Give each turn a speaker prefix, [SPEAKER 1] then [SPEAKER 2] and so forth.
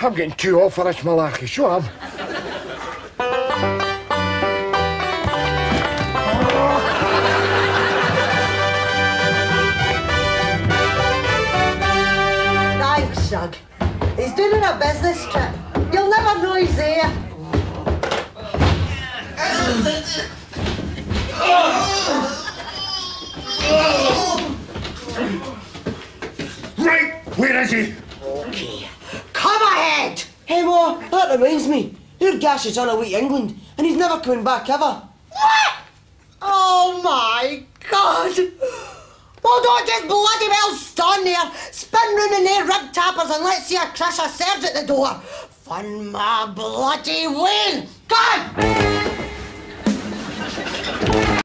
[SPEAKER 1] I'm getting too old for this malarkey, so am.
[SPEAKER 2] Thanks, Shug. He's doing a business trip. You'll never know he's there.
[SPEAKER 1] Right, where is he?
[SPEAKER 2] Okay, come ahead!
[SPEAKER 3] Hey, Ma, that reminds me. Your Gash is on a way to England, and he's never coming back ever.
[SPEAKER 2] What? Oh my God! Well, don't just bloody well stand there, spin round in their rib tappers and let's see a crush a surge at the door. Fun my bloody whale! Go on!